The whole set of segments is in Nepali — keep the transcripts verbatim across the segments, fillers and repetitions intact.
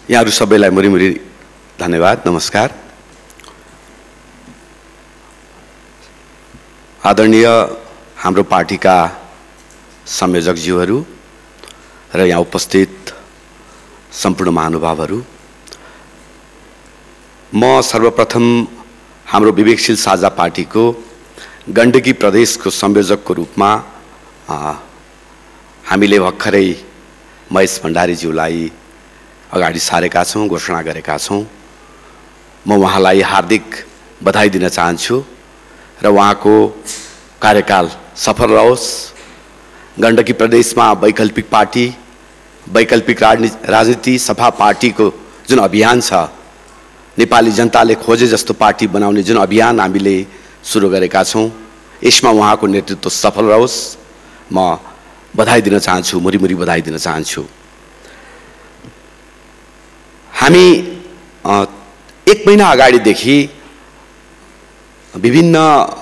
यहाँहरु सबैलाई मुरीमुरी धन्यवाद, नमस्कार। आदरणीय हाम्रो पार्टीका संयोजकज्यूहरू र यहाँ उपस्थित सम्पूर्ण महानुभावहरू, म सर्वप्रथम हाम्रो विवेकशील साझा पार्टीको गण्डकी प्रदेशको संयोजकको रूपमा हामीले भर्खरै महेश भण्डारीज्यूलाई अगाडि सारेका छौं, घोषणा गरेका छौं। म उहाँलाई हार्दिक बधाई दिन चाहन्छु र उहाँको कार्यकाल सफल रहोस्। गण्डकी प्रदेशमा वैकल्पिक पार्टी, वैकल्पिक राजनीति, सफा पार्टीको जुन अभियान छ, नेपाली जनताले खोजे जस्तो पार्टी बनाउने जुन अभियान हामीले सुरु गरेका छौं, यसमा उहाँको नेतृत्व सफल रहोस्। म बधाई दिन चाहन्छु, मुरीमुरी बधाई दिन चाहन्छु। हामी एक महिना अगाडिदेखि विभिन्न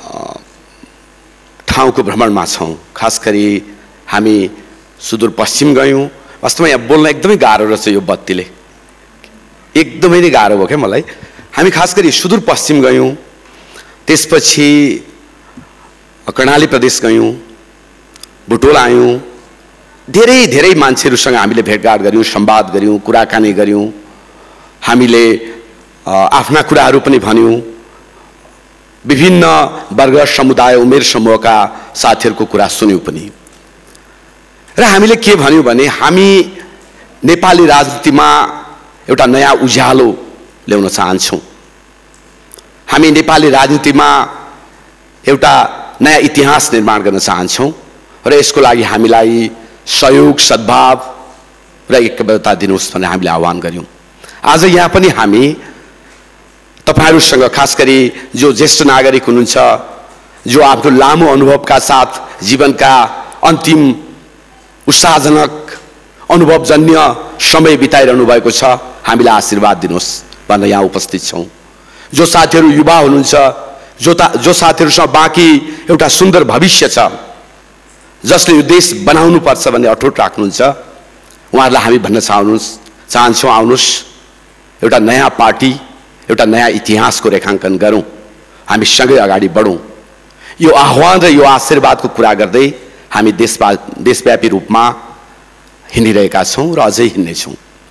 ठाउँको भ्रमणमा छौं। खास गरी हामी सुदूरपश्चिम गयौं। वास्तवमा यहाँ बोल्न एकदमै गाह्रो रहेछ, यो बत्तीले एकदमै नै गाह्रो भयो क्या मलाई। हामी खास गरी सुदूरपश्चिम गयौं, त्यसपछि कर्णाली प्रदेश गयौं, बुटोल आयौं। धेरै धेरै मान्छेहरूसँग हामीले भेटघाट गर्यौं, संवाद गर्यौं, कुराकानी गर्यौं। हामीले आफ्ना कुराहरू पनि भन्यौं। विभिन्न वर्ग, समुदाय, उमेर समूहका साथीहरूको कुरा सुन्यौं पनि। र हामीले के भन्यौं भने हामी नेपाली राजनीतिमा एउटा नयाँ उज्यालो ल्याउन चाहन्छौं। हामी नेपाली राजनीतिमा एउटा नयाँ इतिहास निर्माण गर्न चाहन्छौं र यसको लागि हामीलाई सहयोग, सद्भाव र एकबद्धता दिनुहोस् भनेर हामीले आह्वान गर्यौं। आज यहाँ पनि हामी तपाईहरुसँग, खास गरी जो ज्येष्ठ नागरिक हुनुहुन्छ, जो आफ्नो लामो अनुभवका साथ जीवनका अन्तिम उत्साहजनक अनुभवजन्य समय बिताइरहनु भएको छ, हामीलाई आशीर्वाद दिनुहोस् भनेर यहाँ उपस्थित छौं। जो साथीहरू युवा हुनुहुन्छ, जो जो साथीहरूसँग बाँकी एउटा सुन्दर भविष्य छ, जसले यो देश बनाउनु पर्छ भन्ने अठोट राख्नुहुन्छ, उहाँहरूलाई हामी भन्न चाहनुस् चाहन्छौं आउनुहोस्, एउटा नयाँ पार्टी, एउटा नयाँ इतिहासको रेखाङ्कन गरौं, हामी सँगै अगाडि बढौं। यो आह्वान र यो आशीर्वादको कुरा गर्दै हामी देशमा देशव्यापी रूपमा हिँडिरहेका छौं र अझै हिँड्नेछौं।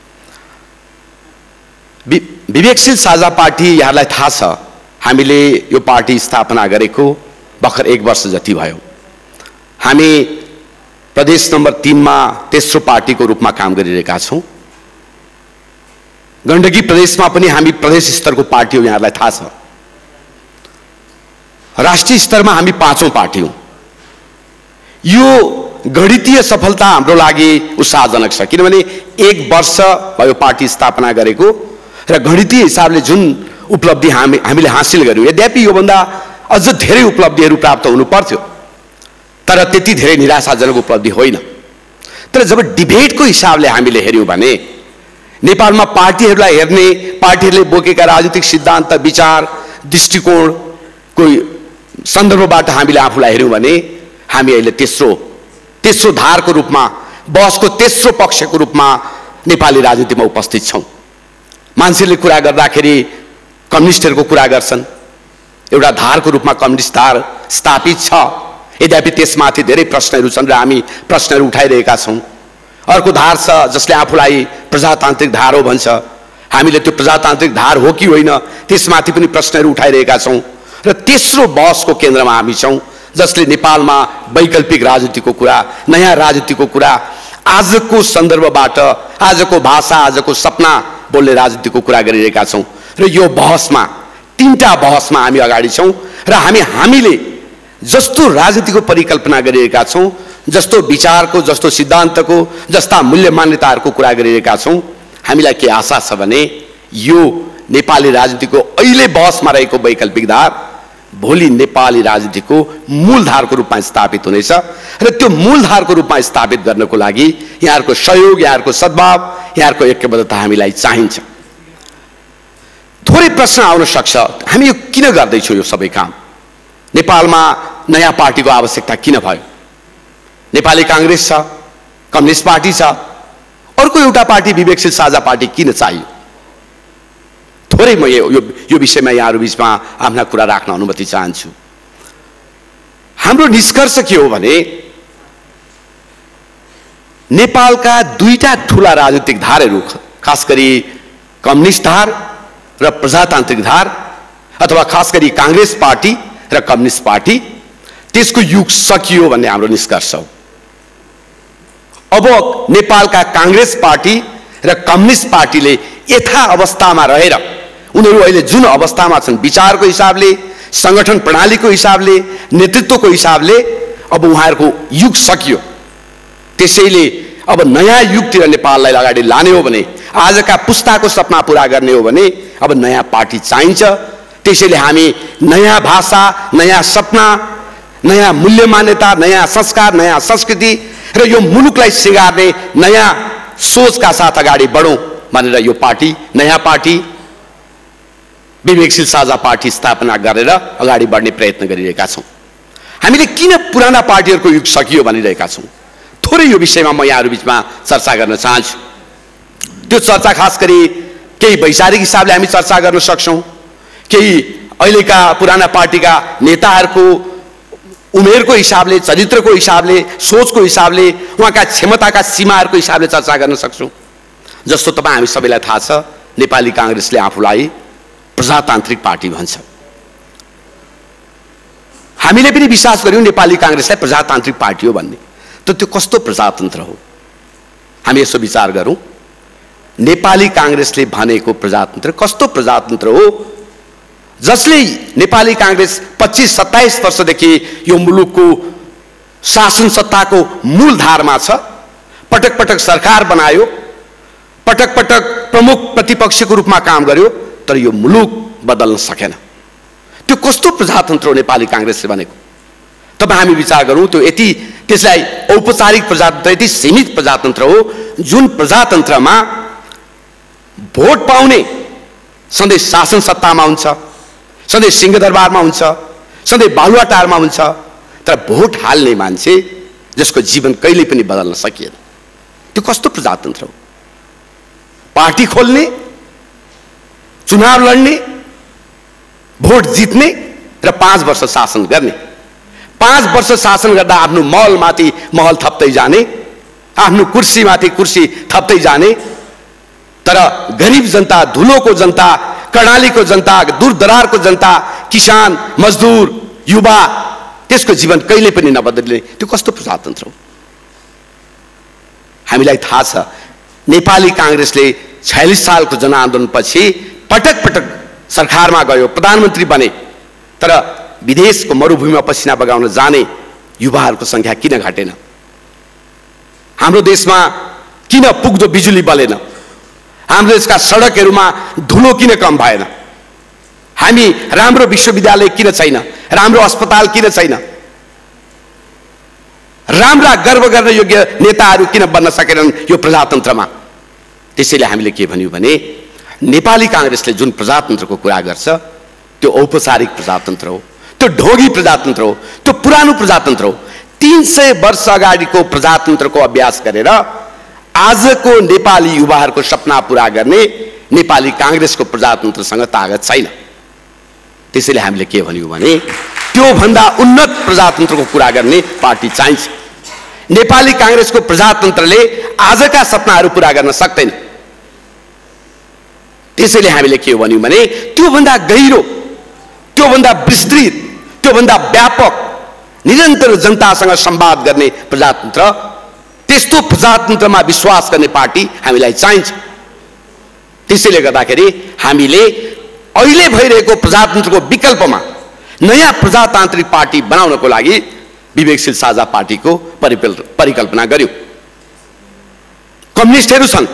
विवेकशील साझा पार्टी, यहाँलाई थाहा छ, हामीले यो पार्टी स्थापना गरेको भर्खर एक वर्ष जति भयो। हामी प्रदेश नम्बर तीनमा तेस्रो पार्टीको रूपमा काम गरिरहेका छौं। गण्डकी प्रदेशमा पनि हामी प्रदेश स्तरको पार्टी हो, यहाँलाई थाहा छ। राष्ट्रिय स्तरमा हामी पाँचौं पार्टी हौं। यो गणितीय सफलता हाम्रो लागि उत्साहजनक छ, किनभने एक वर्ष भयो पार्टी स्थापना गरेको र गणितीय हिसाबले जुन उपलब्धि हामी हामीले हासिल गर्यौं, यद्यपि योभन्दा अझ धेरै उपलब्धिहरू प्राप्त हुनु पर्थ्यो, तर त्यति धेरै निराशाजनक उपलब्धि होइन। तर जब डिबेटको हिसाबले हामीले हेर्यौं भने नेपालमा पार्टीहरूलाई हेर्ने, पार्टीहरूले बोकेका राजनीतिक सिद्धान्त, विचार, दृष्टिकोणको सन्दर्भबाट हामीले आफूलाई हेर्यौं भने हामी अहिले तेस्रो तेस्रो धारको रूपमा, बहसको तेस्रो पक्षको रूपमा नेपाली राजनीतिमा उपस्थित छौं। मान्छेले कुरा गर्दाखेरि कम्युनिस्टहरूको कुरा गर्छन्, एउटा धारको रूपमा कम्युनिस्ट धार स्थापित छ, यद्यपि त्यसमाथि धेरै प्रश्नहरू छन् र हामी प्रश्नहरू उठाइरहेका छौं। अर्को धार छ जसले आफूलाई प्रजातान्त्रिक धार हो भन्छ, हामीले त्यो प्रजातान्त्रिक धार हो कि होइन त्यसमाथि पनि प्रश्नहरू उठाइरहेका छौं। र तेस्रो बहसको केन्द्रमा हामी छौं, जसले नेपालमा वैकल्पिक राजनीतिको कुरा, नयाँ राजनीतिको कुरा, आजको सन्दर्भबाट, आजको भाषा, आजको सपना बोल्ने राजनीतिको कुरा गरिरहेका छौं। र यो बहसमा, तीनटा बहसमा हामी अगाडि छौं र हामी हामीले जस्तो राजनीतिको परिकल्पना गरिरहेका छौं, जस्तो विचारको, जस्तो सिद्धान्तको, जस्ता मूल्य मान्यताहरूको कुरा गरिरहेका छौं, हामीलाई के आशा छ भने यो नेपाली राजनीतिको अहिले बहसमा रहेको वैकल्पिक धार भोलि नेपाली राजनीतिको मूलधारको रूपमा स्थापित हुनेछ र त्यो मूलधारको रूपमा स्थापित गर्नको लागि यहाँहरूको सहयोग, यहाँहरूको सद्भाव, यहाँहरूको ऐक्यबद्धता हामीलाई चाहिन्छ। थोरै प्रश्न आउन सक्छ, हामी यो किन गर्दैछौँ यो सबै काम? नेपालमा नयाँ पार्टीको आवश्यकता किन भयो? नेपाली कांग्रेस छ, कम्युनिस्ट पार्टी छ, अर्को एउटा पार्टी विवेकशील साझा पार्टी किन चाहियो? थोरै म यो यो विषयमा यहाँहरू बीचमा आफ्ना कुरा राख्न अनुमति चाहन्छु। हाम्रो निष्कर्ष के हो भने नेपालका दुईटा ठूला राजनीतिक धारहरू, खास गरी कम्युनिस्ट धार र प्रजातान्त्रिक धार, अथवा खास गरी कांग्रेस पार्टी र कम्युनिस्ट पार्टी, त्यसको युग सकियो भन्ने हाम्रो निष्कर्ष हो। अब नेपालका कांग्रेस पार्टी र कम्युनिस्ट पार्टीले यथा अवस्थामा रहेर उनीहरू अहिले जुन अवस्थामा छन्, विचारको हिसाबले, संगठन प्रणालीको हिसाबले, नेतृत्वको हिसाबले, अब उहाँहरूको युग सकियो। त्यसैले अब नयाँ युगतिर नेपाललाई अगाडि लाने हो भने, आजका पुस्ताको सपना पूरा गर्ने हो भने अब नयाँ पार्टी चाहिन्छ। त्यसैले हामी नयाँ भाषा, नयाँ सपना, नयाँ मूल्य मान्यता, नयाँ संस्कार, नयाँ संस्कृति र यो मुलुकलाई सिंगार्ने नयाँ सोचका साथ अगाडि बढौं भनेर यो पार्टी, नयाँ पार्टी विवेकशील साझा पार्टी स्थापना गरेर अगाडि बढ्ने प्रयत्न गरिरहेका छौं। हामीले किन पुराना पार्टीहरूको युग सकियो भनिरहेका छौं? थोरै यो विषयमा म यहाँहरू बीचमा चर्चा गर्न चाहन्छु। त्यो चर्चा खास गरी केही वैचारिक हिसाबले हामी चर्चा गर्न सक्छौं, केही अहिलेका पुराना पार्टीका नेताहरूको उमेरको हिसाबले, चरित्रको हिसाबले, सोचको हिसाबले, उहाँका क्षमताका सीमाहरूको हिसाबले चर्चा गर्न सक्छौं। जस्तो तपाईँ हामी सबैलाई थाहा छ, नेपाली कांग्रेसले आफूलाई प्रजातान्त्रिक पार्टी भन्छ। हामीले पनि विश्वास गर्यौं नेपाली कांग्रेसलाई प्रजातान्त्रिक पार्टी हो भन्ने। त त्यो कस्तो प्रजातन्त्र हो? हामी यसो विचार गरौं, नेपाली कांग्रेसले भनेको प्रजातन्त्र कस्तो प्रजातन्त्र हो जसले नेपाली कांग्रेस पच्चीस सत्ताइस वर्षदेखि यो मुलुकको शासन सत्ताको मूलधारमा छ, पटक पटक सरकार बनायो, पटक पटक प्रमुख प्रतिपक्षको रूपमा काम गर्यो, तर यो मुलुक बदल्न सकेन। त्यो कस्तो प्रजातन्त्र हो नेपाली कांग्रेसले भनेको? तब हामी विचार गरौं, त्यो यति त्यसलाई औपचारिक प्रजातन्त्र, यति सीमित प्रजातन्त्र हो जुन प्रजातन्त्रमा भोट पाउने सधैँ शासन सत्तामा हुन्छ, सधैँ सिंहदरबारमा हुन्छ, सधैँ बालुवाटारमा हुन्छ, तर भोट हाल्ने मान्छे जसको जीवन कहिले पनि बदल्न सकिएन। त्यो कस्तो प्रजातन्त्र हो? पार्टी खोल्ने, चुनाव लड्ने, भोट जित्ने र पाँच वर्ष शासन गर्ने। पाँच वर्ष शासन गर्दा आफ्नो महलमाथि महल थप्दै जाने, आफ्नो कुर्सीमाथि कुर्सी थप्दै जाने, तर गरीब जनता, धुलोको जनता, कर्णालीको जनता, दूरदरारको जनता, किसान, मजदुर, युवा, त्यसको जीवन कहिले पनि नबदल्ने त्यो कस्तो प्रजातन्त्र हो? हामीलाई थाहा छ नेपाली कांग्रेसले छयालिस सालको जनआन्दोलनपछि पटक पटक सरकारमा गयो, प्रधानमन्त्री बने, तर विदेशको मरुभूमिमा पसिना बगाउन जाने युवाहरूको संख्या किन घटेन? हाम्रो देशमा किन पुग्दो बिजुली बलेन? हाम्रो देशका सडकहरूमा धुलो किन कम भएन? हामी राम्रो विश्वविद्यालय किन छैन? राम्रो अस्पताल किन छैन? राम्रा गर्व गर्न योग्य नेताहरू किन बन्न सकेनन् यो प्रजातन्त्रमा? त्यसैले हामीले के भन्यौं भने नेपाली कांग्रेसले जुन प्रजातन्त्रको कुरा गर्छ त्यो औपचारिक प्रजातन्त्र हो, त्यो ढोगी प्रजातन्त्र हो, त्यो पुरानो प्रजातन्त्र हो। तीन सय वर्ष अगाडिको प्रजातन्त्रको अभ्यास गरेर आजको नेपाली युवाहरूको सपना पूरा गर्ने नेपाली कांग्रेसको प्रजातन्त्रसँग तागत छैन। त्यसैले हामीले के भन्यौं भने त्यो भन्दा उन्नत प्रजातन्त्रको कुरा गर्ने पार्टी चाहिन्छ। नेपाली कांग्रेसको प्रजातन्त्रले आजका सपनाहरू पूरा गर्न सक्दैन। त्यसैले हामीले के भन्यौं भने त्यो भन्दा गहिरो, त्यो भन्दा विस्तृत, त्यो भन्दा व्यापक, निरन्तर जनतासँग संवाद गर्ने प्रजातन्त्र, त्यस्तो प्रजातन्त्रमा विश्वास गर्ने पार्टी हामीलाई चाहिन्छ। त्यसैले गर्दाखेरि हामीले अहिले भइरहेको प्रजातन्त्रको विकल्पमा नयाँ प्रजातान्त्रिक पार्टी बनाउनको लागि विवेकशील साझा पार्टीको परिकल्पना गर्यौं। कम्युनिस्टहरू छन्,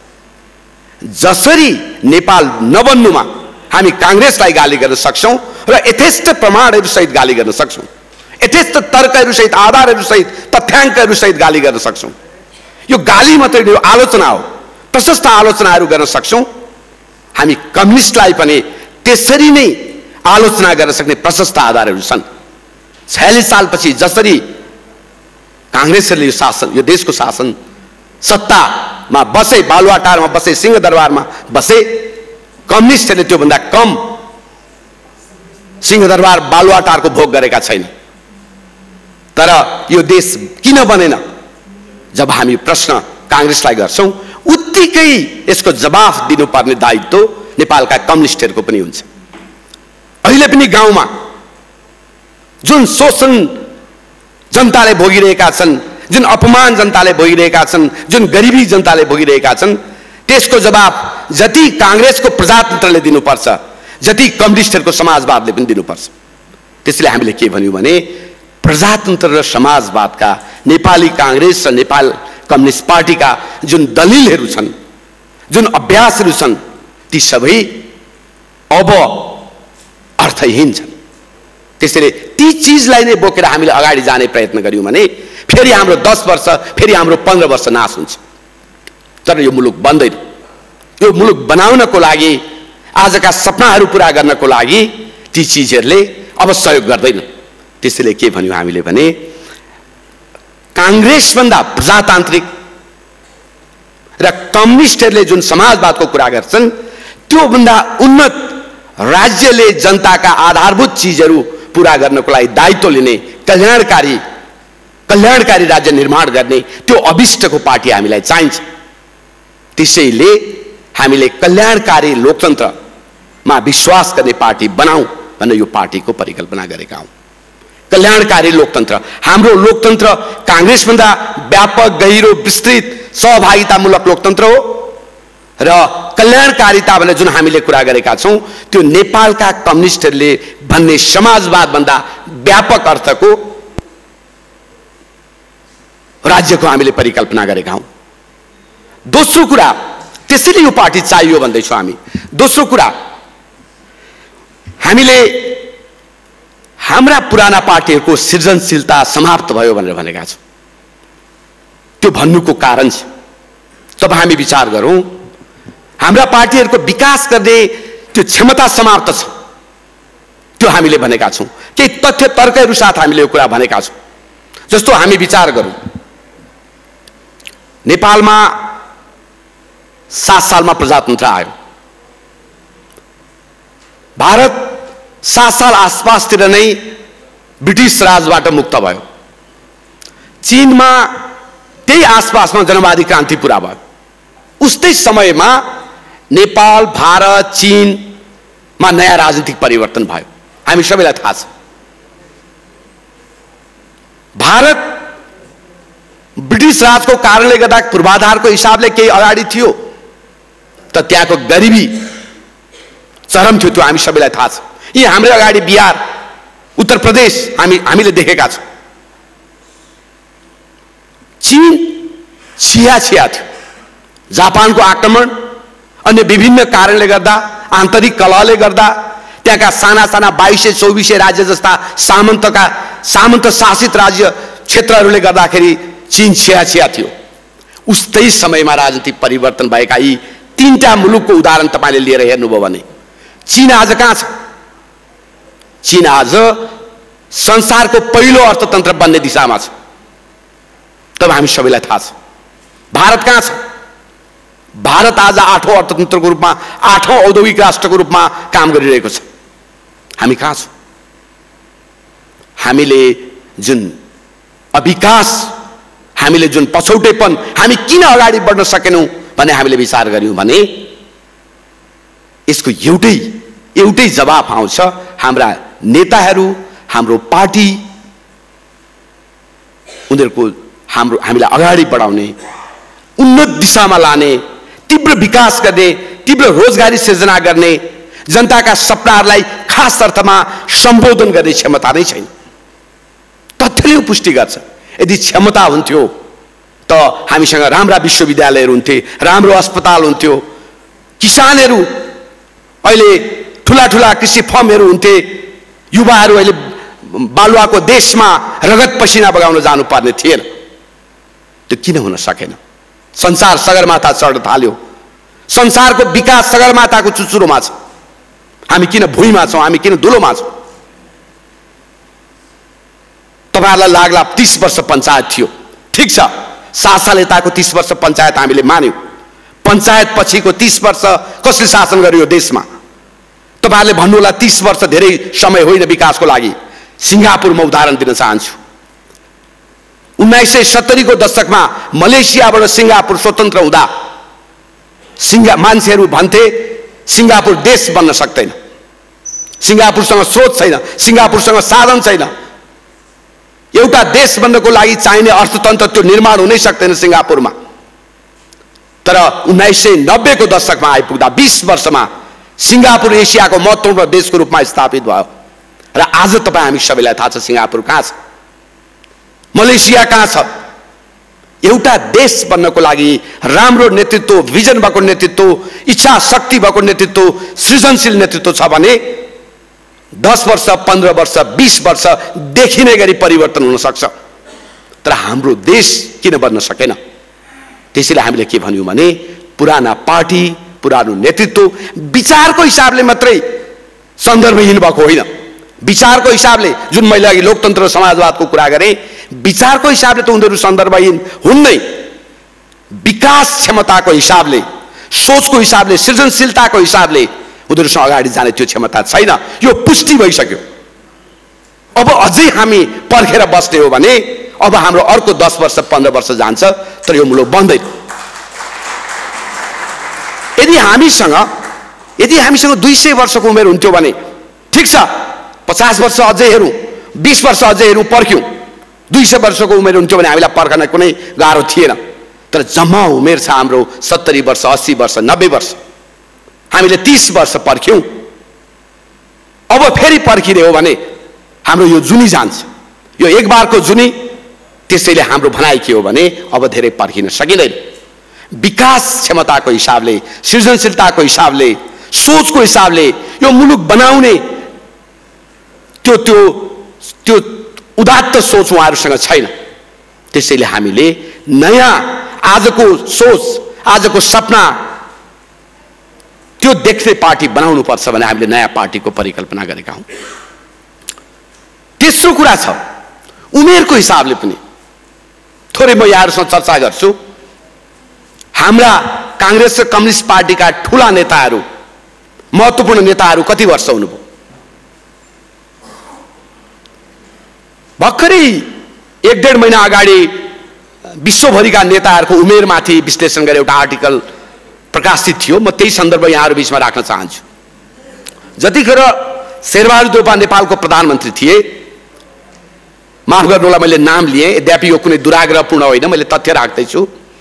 जसरी नेपाल नबन्नुमा हामी कांग्रेसलाई गाली गर्न सक्छौं र यथेष्ट प्रमाणहरू सहित गाली गर्न सक्छौं, यथेष्ट तर्कहरू सहित, आधारहरू सहित, तथ्याङ्कहरू सहित गाली गर्न सक्छौं। यो गाली मात्रै यो आलोचना हो, प्रशस्त आलोचनाहरू गर्न सक्छौं। हामी कम्युनिस्टलाई पनि त्यसरी नै आलोचना गर्न सक्ने प्रशस्त आधारहरू छन्। छयालिस सालपछि जसरी कांग्रेसले यो शासन, यो देशको शासन सत्ता मा बसे, बालुवाटारमा बसे, सिंहदरबारमा बसे। कम्युनिस्टहरूले त्योभन्दा कम सिंहदरबार बालुवाटारको भोग गरेका छैन। तर यो देश किन बनेन जब हामी प्रश्न कांग्रेसलाई गर्छौं, उत्तिकै यसको जवाफ दिनुपर्ने दायित्व नेपालका कम्युनिस्टहरूको पनि हुन्छ। अहिले पनि गाउँमा जुन शोषण जनताले भोगिरहेका छन्, जुन अपमान जनताले भोगिरहेका छन्, जुन गरिबी जनताले भोगिरहेका छन्, त्यसको जवाफ जति कांग्रेसको प्रजातन्त्रले दिनुपर्छ, जति कम्युनिस्टहरूको समाजवादले पनि दिनुपर्छ। त्यसैले हामीले के भन्यौं भने प्रजातन्त्र र समाजवादका नेपाली कांग्रेस र नेपाल कम्युनिस्ट पार्टीका जुन दलिलहरू छन्, जुन अभ्यासहरू छन्, ती सबै अब अर्थहीन छन्। त्यसैले ती चीजलाई नै बोकेर हामीले अगाडि जाने प्रयत्न गर्यौं भने फेरि हाम्रो दस वर्ष, फेरि हाम्रो पन्ध्र वर्ष नाश हुन्छ। तर यो मुलुक बन्दैन। यो मुलुक बनाउनको लागि, आजका सपनाहरू पूरा गर्नको लागि ती चीजहरूले अब सहयोग गर्दैन। त्यसैले के भन्यौं हामीले भने कांग्रेस भन्दा प्रजातान्त्रिक र कम्युनिस्टहरूले जुन समाजवादको कुरा गर्छन्, त्यो भन्दा उन्नत राज्यले जनताका आधारभूत चीजहरू पूरा गर्नको लागि दायित्व लिने, कल्याणकारी कल्याणकारी राज्य निर्माण गर्ने त्यो अभिष्टको पार्टी हामीलाई चाहिन्छ। त्यसैले हामीले कल्याणकारी लोकतन्त्रमा विश्वास गर्ने पार्टी बनाऊ भनेर यो पार्टीको परिकल्पना गरेका हौं। कल्याणकारी लोकतन्त्र, हाम्रो लोकतन्त्र कांग्रेसभन्दा व्यापक, गहिरो, विस्तृत, सहभागितामूलक लोकतन्त्र हो र कल्याणकारिता भनेर जुन हामीले कुरा गरेका छौं, त्यो नेपालका कम्युनिस्टहरूले भन्ने समाजवाद भन्दा व्यापक अर्थको राज्यको हामीले परिकल्पना गरेका हौं। दोस्रो कुरा, त्यसैले यो पार्टी चाहियो भन्दैछौँ हामी। दोस्रो कुरा, हामीले हाम्रा पुराना पार्टीहरूको सृजनशीलता समाप्त भयो भनेर भनेका छौं। त्यो भन्नुको कारण छ, तब हामी विचार गरौं, हाम्रा पार्टीहरूको विकास गर्ने त्यो क्षमता समाप्त छ। त्यो हामीले भनेका छौं। केही तथ्य तर्कहरू साथ हामीले यो कुरा भनेका छौं। जस्तो हामी विचार गरौं, नेपालमा सात सालमा प्रजातन्त्र आयो। भारत सात साल आसपासतिर नै ब्रिटिश राजबाट मुक्त भयो। चीनमा त्यही आसपासमा जनवादी क्रान्ति पूरा भयो। उस्तै समयमा नेपाल, भारत, चीनमा नयाँ राजनीतिक परिवर्तन भयो। हामी सबैलाई थाहा छ। भारत ब्रिटिश राजको कारणले गर्दा पूर्वाधारको हिसाबले केही अगाडि थियो, त त्यहाँको गरिबी चरम थियो। त्यो हामी सबैलाई थाहा छ। यी हाम्रो अगाडि बिहार, उत्तर प्रदेश हामी हामीले देखेका छौं। चीन छिया छिया थियो। जापानको आक्रमण, अन्य विभिन्न कारणले गर्दा, आन्तरिक कलहले गर्दा, त्यहाँका साना साना बाइसै चौबिसै राज्य जस्ता सामन्तका सामन्त शासित राज्य क्षेत्रहरूले गर्दाखेरि चीन छिया छिया थियो। उस्तै समयमा राजनीतिक परिवर्तन भएका यी तीनटा मुलुकको उदाहरण तपाईले लिएर हेर्नुभयो भने चीन आज कहाँ छ? चीन आज संसारको पहिलो अर्थतन्त्र बन्ने दिशामा छ। तब हामी सबैलाई थाहा छ। भारत कहाँ छ? भारत आज आठौं अर्थतन्त्रको रूपमा, आठौं औद्योगिक राष्ट्रको रूपमा काम गरिरहेको छ। हामी कहाँ छौं? हामीले जुन अविकास, हामीले जुन पछौटेपन, हामी किन अगाडि बढ्न सकेनौं भन्ने हामीले विचार गर्यौं भने यसको एउटै एउटै जवाफ आउँछ। हाम्रा नेताहरू, हाम्रो पार्टी, उनीहरूको हाम्रो हामीलाई अगाडि बढाउने, उन्नत दिशामा लाने, तीव्र विकास गर्ने, तीव्र रोजगारी सृजना गर्ने, जनताका सपनाहरूलाई खास अर्थमा सम्बोधन गर्ने क्षमता नै छैन। तथ्यले पुष्टि गर्छ। यदि क्षमता हुन्थ्यो त हामीसँग राम्रा विश्वविद्यालयहरू हुन्थे, राम्रो अस्पताल हुन्थ्यो, किसानहरू अहिले ठूला ठूला कृषि फर्महरू हुन्थे, युवाहरू अहिले बालुवाको देशमा रगत पसिना बगाउन जानुपर्ने थिएन। त्यो किन हुन सकेन? संसार सगरमाथा चढ्न थाल्यो। संसारको विकास सगरमाथाको चुचुरोमा छ। हामी किन भुइँमा छौं? हामी किन धुलोमा छौं? तपाईहरुलाई लाग्ला तीस वर्ष पञ्चायत थियो, ठीक छ, शासन यताको तीस वर्ष पञ्चायत हामीले मान्यौं। पञ्चायत पछिको तीस वर्ष कसले शासन गर्यो यो देशमा? तपाईहरुले भन्नुहोला तीस वर्ष धेरै समय होइन विकासको लागि। सिङ्गापुरमा उदाहरण दिन चाहन्छु। उन्नाइस सय सत्तरी को दशकमा मलेसियाबाट सिङ्गापुर स्वतन्त्र हुँदा सिङ्गा मान्छेहरू भन्थे सिङ्गापुर देश बन्न सक्दैन, सिङ्गापुरसँग स्रोत छैन, सिङ्गापुरसँग साधन छैन, एउटा देश बन्नको लागि चाहिने अर्थतन्त्र त्यो निर्माण हुनै सक्दैन सिङ्गापुरमा। तर उन्नाइस सय नब्बे को दशकमा आइपुग्दा बीस वर्षमा सिङ्गापुर एसियाको महत्त्वपूर्ण देशको रूपमा स्थापित भयो। र आज तपाईँ हामी सबैलाई थाहा छ सिङ्गापुर कहाँ छ, मलेसिया कहाँ छ। एउटा देश बन्नको लागि राम्रो नेतृत्व, भिजन भएको नेतृत्व, इच्छा शक्ति भएको नेतृत्व, सृजनशील नेतृत्व छ भने दस वर्ष, पन्ध्र वर्ष, बीस वर्ष देखिने गरी परिवर्तन हुन सक्छ। तर हाम्रो देश किन बन्न सकेन? त्यसैले हामीले के भन्यौं भने पुराना पार्टी, पुरानो नेतृत्व विचारको हिसाबले मात्रै सन्दर्भहीन भएको होइन। विचारको हिसाबले, जुन मैले अघि लोकतन्त्र र समाजवादको कुरा गरेँ, विचारको हिसाबले त उनीहरू सन्दर्भहीन हुन्नै, विकास क्षमताको हिसाबले, सोचको हिसाबले, सृजनशीलताको हिसाबले उनीहरूसँग अगाडि जाने त्यो क्षमता छैन। यो पुष्टि भइसक्यो। अब अझै हामी पर्खेर बस्ने हो भने अब हाम्रो अर्को दस वर्ष पन्ध्र वर्ष जान्छ, तर यो मुलुक बन्दैन। यदि हामीसँग यदि हामीसँग दुई सय वर्षको उमेर हुन्थ्यो भने ठिक छ, पचास वर्ष अझै हेरौँ, बीस वर्ष अझै हेरौँ, पर्ख्यौँ। दुई सय वर्षको उमेर हुन्थ्यो भने हामीलाई पर्खन कुनै गाह्रो थिएन। तर जम्मा उमेर छ हाम्रो सत्तरी वर्ष, अस्सी वर्ष, नब्बे वर्ष। हामीले तीस वर्ष पर्ख्यौँ, अब फेरि पर्खिने हो भने हाम्रो यो जुनी जान्छ, यो एक बारको जुनी। त्यसैले हाम्रो भनाइ के हो भने अब धेरै पर्खिन सकिँदैन। विकास क्षमताको हिसाबले, सृजनशीलताको हिसाबले, सोचको हिसाबले यो मुलुक बनाउने त्यो त्यो त्यो उदात्त सोच उहाँहरूसँग छैन। त्यसैले हामीले नयाँ आजको सोच, आजको सपना त्यो देख्ने पार्टी बनाउनु पर्छ भने हामीले नयाँ पार्टीको परिकल्पना गरेका हौं। तेस्रो कुरा छ उमेरको हिसाबले पनि थोरै म यहाँहरूसँग चर्चा गर्छु। हाम्रा कांग्रेस र कम्युनिस्ट पार्टीका ठूला नेताहरू, महत्त्वपूर्ण नेताहरू कति वर्ष हुनुभयो? भर्खरै एक डेढ महिना अगाडि विश्वभरिका नेताहरूको उमेरमाथि विश्लेषण गरेर एउटा आर्टिकल प्रकाशित थियो। म त्यही सन्दर्भ यहाँहरू बीचमा राख्न चाहन्छु। जतिखेर शेरबहादुर देउपा नेपालको प्रधानमन्त्री थिए, माफ गर्नुहोला मैले नाम लिएँ, यद्यपि यो कुनै दुराग्रहपूर्ण होइन, मैले तथ्य राख्दैछु।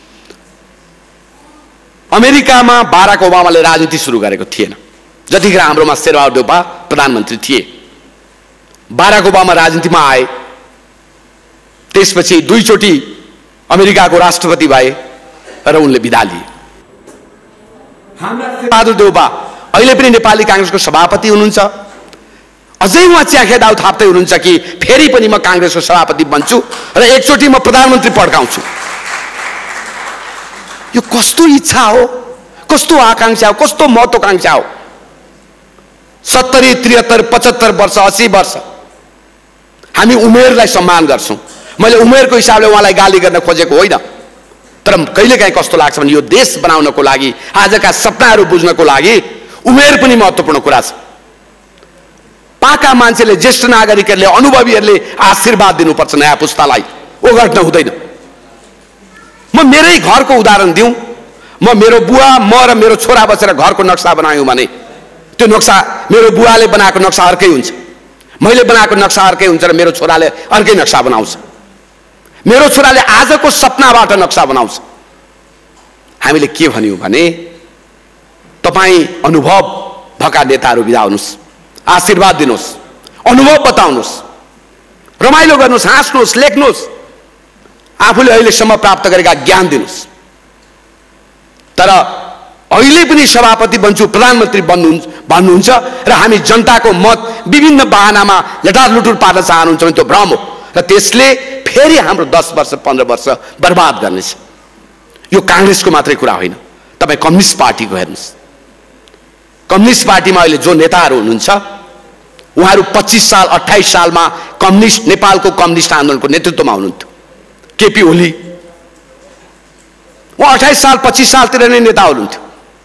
अमेरिकामा बाराक ओबामाले राजनीति सुरु गरेको थिएन जतिखेर हाम्रोमा शेरबहादुर देउपा प्रधानमन्त्री थिए। बाराक ओबामा राजनीतिमा आए, त्यसपछि दुईचोटि अमेरिकाको राष्ट्रपति भए र उनले बिदा लिए। हाम्रा शेरबहादुर देउपा अहिले पनि नेपाली कांग्रेसको सभापति हुनुहुन्छ। अझै उहाँ च्याखे दाउ थाप्दै हुनुहुन्छ कि फेरि पनि म कांग्रेसको सभापति बन्छु र एकचोटि म प्रधानमन्त्री पड्काउँछु। यो कस्तो इच्छा हो, कस्तो आकांक्षा हो, कस्तो महत्वाकांक्षा हो? सत्तरी, त्रिहत्तर, पचहत्तर वर्ष, अस्सी वर्ष हामी उमेरलाई सम्मान गर्छौं। मैले उमेरको हिसाबले उहाँलाई गाली गर्न खोजेको होइन, तर कहिलेकाहीँ कस्तो लाग्छ भने यो देश बनाउनको लागि, आजका सपनाहरू बुझ्नको लागि उमेर पनि महत्त्वपूर्ण कुरा छ। पाका मान्छेले, ज्येष्ठ नागरिकहरूले, अनुभवीहरूले आशीर्वाद दिनुपर्छ नयाँ पुस्तालाई, ओगट्न हुँदैन। म मेरै घरको उदाहरण दिउँ। म मेरो बुवा, म र मेरो छोरा बसेर घरको नक्सा बनायौँ भने त्यो नक्सा मेरो बुवाले बनाएको नक्सा अर्कै हुन्छ, मैले बनाएको नक्सा अर्कै हुन्छ र मेरो छोराले अर्कै नक्सा बनाउँछ। मेरो छोराले आजको सपनाबाट नक्सा बनाउँछ। हामीले के भन्यौँ भने तपाईँ अनुभव भएका नेताहरू बिदा हुनुहोस्, आशीर्वाद दिनुहोस्, अनुभव बताउनुहोस्, रमाइलो गर्नुहोस्, हाँस्नुहोस्, लेख्नुहोस्, आफूले अहिलेसम्म प्राप्त गरेका ज्ञान दिनुहोस्। तर अहिले पनि सभापति बन्छु, प्रधानमन्त्री बन्नुहुन्छ भन्नुहुन्छ र हामी जनताको मत विभिन्न बहानामा लटारलुटुर पार्न चाहनुहुन्छ भने त्यो भ्रम हो र त्यसले फेरि हाम्रो दस वर्ष पन्ध्र वर्ष बर्बाद गर्नेछ। यो कांग्रेसको मात्रै कुरा होइन, तपाईँ कम्युनिस्ट पार्टीको हेर्नुहोस्। कम्युनिस्ट पार्टीमा अहिले जो नेताहरू हुनुहुन्छ उहाँहरू पच्चीस साल अट्ठाइस सालमा कम्युनिस्ट नेपालको कम्युनिस्ट आन्दोलनको नेतृत्वमा हुनुहुन्थ्यो। केपी ओली, उहाँ अठाइस साल पच्चीस सालतिर नै नेता हुनुहुन्थ्यो।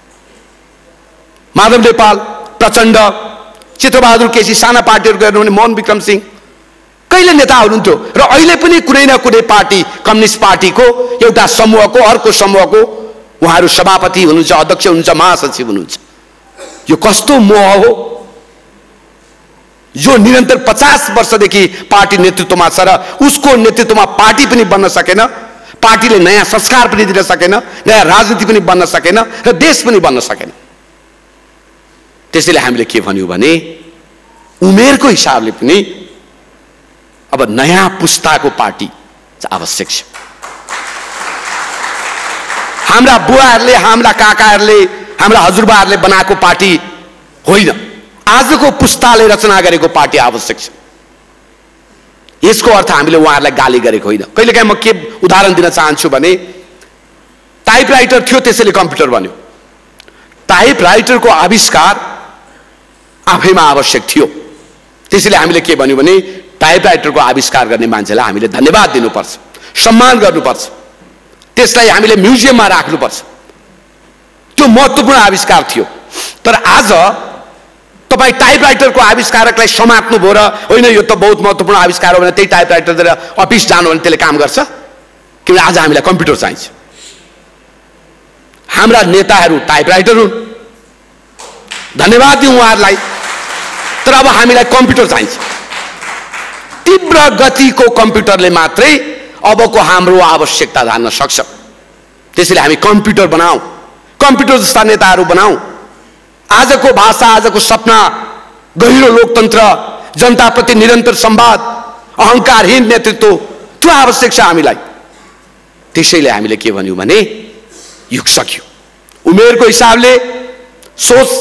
माधव नेपाल, प्रचण्ड, चित्रबहादुर केसी, साना पार्टीहरू गर्नु भने मोहन विक्रम सिंह कहिले नेता हुनुहुन्थ्यो। र अहिले पनि कुनै न कुनै पार्टी, कम्युनिस्ट पार्टीको एउटा समूहको अर्को समूहको उहाँहरू सभापति हुनुहुन्छ, अध्यक्ष हुनुहुन्छ, महासचिव हुनुहुन्छ। यो कस्तो मोह हो जो निरन्तर पचास वर्षदेखि पार्टी नेतृत्वमा छ र उसको नेतृत्वमा पार्टी पनि बन्न सकेन, पार्टीले नयाँ संस्कार पनि दिन सकेन, नयाँ राजनीति पनि बन्न सकेन र देश पनि बन्न सकेन। त्यसैले हामीले के भन्यौं भने उमेरको हिसाबले पनि अब नयाँ पुस्ताको पार्टी आवश्यक छ। हाम्रा बुवाहरूले, हाम्रा काकाहरूले, हाम्रा हजुरबाहरूले बनाएको पार्टी होइन, आजको पुस्ताले रचना गरेको पार्टी आवश्यक छ। यसको अर्थ हामीले उहाँहरूलाई गाली गरेको होइन। कहिलेकाहीँ म के उदाहरण दिन चाहन्छु भने टाइपराइटर थियो, त्यसैले कम्प्युटर बन्यो। टाइपराइटरको आविष्कार आफैमा आवश्यक थियो, त्यसैले हामीले के भन्यौं भने टाइपराइटरको आविष्कार गर्ने मान्छेलाई हामीले धन्यवाद दिनुपर्छ, सम्मान गर्नुपर्छ, त्यसलाई हामीले म्युजियममा राख्नुपर्छ। त्यो महत्त्वपूर्ण आविष्कार थियो। तर आज तपाईं टाइपराइटरको आविष्कारकलाई समात्नु भयो र होइन यो त बहुत महत्त्वपूर्ण आविष्कार हो भने त्यही टाइपराइटर लिएर अफिस जानु भने त्यसले काम गर्छ? किनभने आज हामीलाई कम्प्युटर चाहिन्छ। हाम्रा नेताहरू टाइपराइटर हुन्, धन्यवाद दिउँ उहाँहरूलाई। तर अब हामीलाई कम्प्युटर चाहिन्छ। तीव्र गतिको कम्प्युटरले मात्रै अबको हाम्रो आवश्यकता धान्न सक्छ। त्यसैले हामी कम्प्युटर बनाऊ, कम्प्युटर जस्ता नेताहरू बनाऊ। आजको भाषा, आजको सपना, गहिरो लोकतन्त्र, जनताप्रति निरन्तर संवाद, अहंकारहीन नेतृत्व, त्यो आवश्यक छ हामीलाई। त्यसैले हामीले के भन्यौं भने युग सक्यो। उमेरको हिसाबले, सोच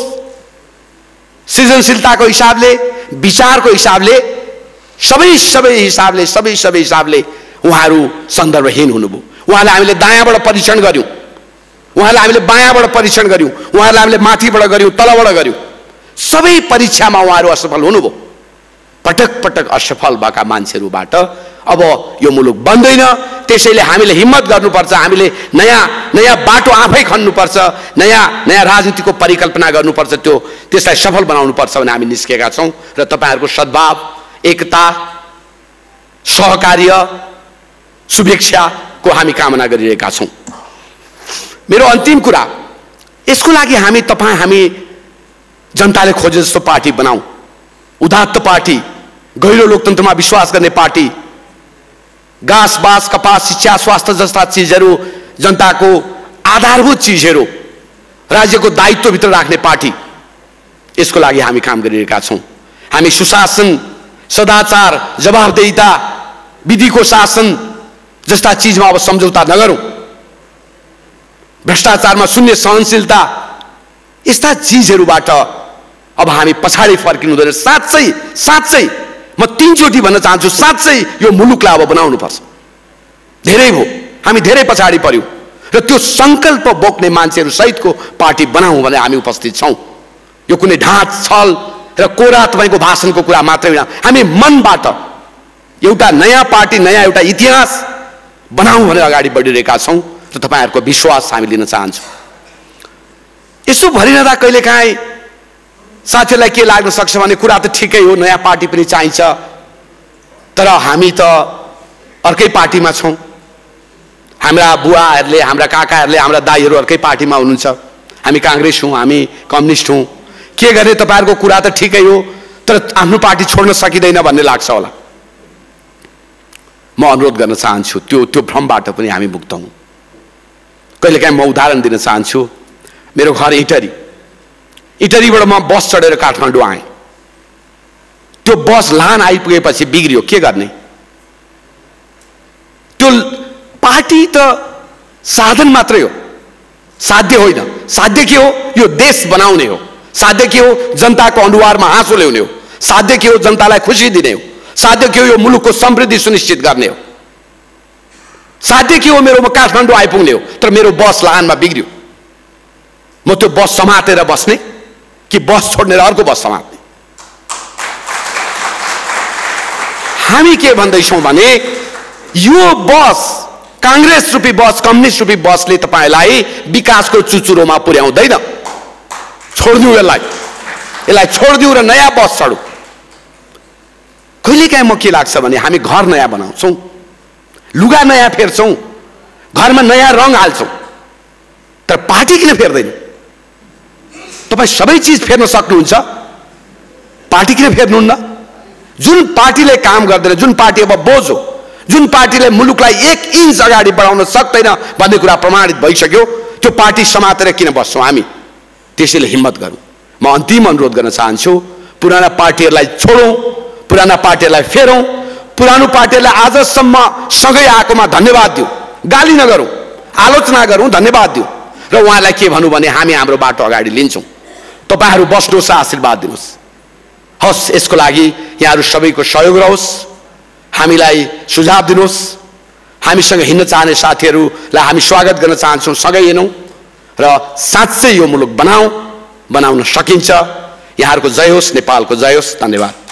सृजनशीलताको हिसाबले, विचारको हिसाबले, सबै सबै हिसाबले सबै सबै हिसाबले उहाँहरू सन्दर्भहीन हुनुभयो। उहाँलाई हामीले दायाँबाट परीक्षण गर्यौं, उहाँलाई हामीले बायाँबाट परीक्षण गर्यौं, उहाँलाई हामीले माथिबाट गर्यौं, तलबाट गर्यौं। सबै परीक्षामा उहाँहरू असफल हुनुभयो। पटक पटक असफल भएका मान्छेहरूबाट अब यो मुलुक बन्दैन। त्यसैले हामीले हिम्मत गर्नुपर्छ, हामीले नयाँ नयाँ बाटो आफै खन्नुपर्छ, नयाँ नयाँ राजनीतिको परिकल्पना गर्नुपर्छ, त्यो त्यसलाई सफल बनाउनुपर्छ भने हामी निस्केका छौं। र तपाईहरुको सद्भाव, एकता, सहकार्य, शुभेच्छाको हामी कामना गरिरहेका छौं। मेरो अन्तिम कुरा, यसको लागि हामी तपाई हामी जनताले खोजे जस्तो पार्टी बनाऊ, उदात्त पार्टी, गहिरो लोकतन्त्रमा विश्वास गर्ने पार्टी, घाँस बाँस कपास शिक्षा स्वास्थ्य जस्ता चीजहरू जनताको आधारभूत चीजहरू राज्यको दायित्वभित्र राख्ने पार्टी, यसको लागि हामी काम गरिरहेका छौं। हामी सुशासन, सदाचार, जवाफदेहिता, विधिको शासन जस्ता चीजमा अब सम्झौता नगरौं। भ्रष्टाचारमा शून्य सहनशीलता, यस्ता चीजहरूबाट अब हामी पछाडि फर्किनु हुँदैन। साँच्चै साँच्चै म तीनचोटि भन्न चाहन्छु, साँच्चै यो मुलुकलाई अब बनाउनु पर्छ। धेरै भयो, हामी धेरै पछाडि पर्यौं र त्यो संकल्प बोक्ने मान्छेहरू सहितको पार्टी बनाऊ भने हामी उपस्थित छौं। यो कुनै ढाँच छल र कोरा तपाईको भाषणको कुरा मात्रै होइन, हामी मनबाट एउटा नयाँ पार्टी, नयाँ एउटा इतिहास बनाऊ भनेर अगाडि बढिरहेका छौं र तपाईहरुको विश्वास हामी लिन चाहन्छौं। यसो भनिरहँदा कहिलेकाहीँ साथीहरूलाई के लाग्न सक्छ भने कुरा त ठिकै हो, नयाँ पार्टी पनि चाहिन्छ, तर हामी त अर्कै पार्टीमा छौं। हाम्रा बुवाहरूले, हाम्रा काकाहरूले, हाम्रा दाइहरू अर्कै पार्टीमा हुनुहुन्छ, हामी कांग्रेस हौं, हामी कम्युनिस्ट हौं। के गर्ने, तपाईहरुको कुरा त ठिकै हो, तर आफ्नो पार्टी छोड्न सकिदैन भन्ने लाग्छ होला। म अनुरोध गर्न चाहन्छु त्यो त्यो भ्रमबाट पनि हामी मुक्त हौं। कहिलेकाहीँ म उदाहरण दिन चाहन्छु। मेरो घर इटरी, इटरीबाट म बस चढेर काठमाडौँ आएँ। त्यो बस लान आइपुगेपछि बिग्रियो, के गर्ने? त्यो पार्टी त साधन मात्रै हो, साध्य होइन। साध्य के हो? यो देश बनाउने हो। साध्य के हो? जनताको अनुहारमा हाँसो ल्याउने हो। साध्य के हो? जनतालाई खुसी दिने हो। साध्य के हो? यो मुलुकको समृद्धि सुनिश्चित गर्ने हो। साध्य के हो? मेरो म काठमाडौँ आइपुग्ने हो, तर मेरो बस लानमा बिग्रियो। म त्यो बस समातेर बस्ने कि बस छोड्ने र अर्को बस समात्ने? हामी के भन्दैछौं भने यो बस कांग्रेस रूपी बस, कम्युनिस्ट रूपी बसले तपाईलाई विकासको चुचुरोमा पुर्याउँदैन। छोड्दिउँ यसलाई, यसलाई छोड्दिउँ र नयाँ बस चढौँ। कहिलेकाहीँ म के लाग्छ भने हामी घर नयाँ बनाउँछौँ, लुगा नयाँ फेर्छौँ, घरमा नयाँ रङ हाल्छौँ, तर पार्टी किन फेर्दैन? तपाईँ सबै चिज फेर्न सक्नुहुन्छ, पार्टी किन फेर्नुहुन्न? जुन पार्टीले काम गर्दैन, जुन पार्टी अब बोझ हो, जुन पार्टीले मुलुकलाई एक इन्च अगाडि बढाउन सक्दैन भन्ने कुरा प्रमाणित भइसक्यो, त्यो पार्टी समातेर किन बस्छौँ हामी? त्यसैले हिम्मत गरौँ। म अन्तिम अनुरोध गर्न चाहन्छु, पुराना पार्टीहरूलाई छोडौँ, पुराना पार्टीहरूलाई फेरौँ, पुरानो पार्टीहरूलाई आजसम्म सँगै आएकोमा धन्यवाद दिउँ, गाली नगरौँ, आलोचना गरौँ, धन्यवाद दिउँ र उहाँलाई के भनौँ भने हामी हाम्रो बाटो अगाडि लिन्छौँ, तपाईहरू बस्नुहोस्, आशीर्वाद दिनुहोस्। हस्, यसको लागि यहाँहरू सबैको सहयोग रहोस्, हामीलाई सुझाव दिनुहोस्, हामीसँग हिँड्न चाहने साथीहरूलाई हामी स्वागत गर्न चाहन्छौँ, सँगै हिँडौँ र साँच्चै यो मुलुक बनाऊ बनाउन सकिन्छ। यहाँहरूको जय होस्, नेपालको जय होस्। धन्यवाद।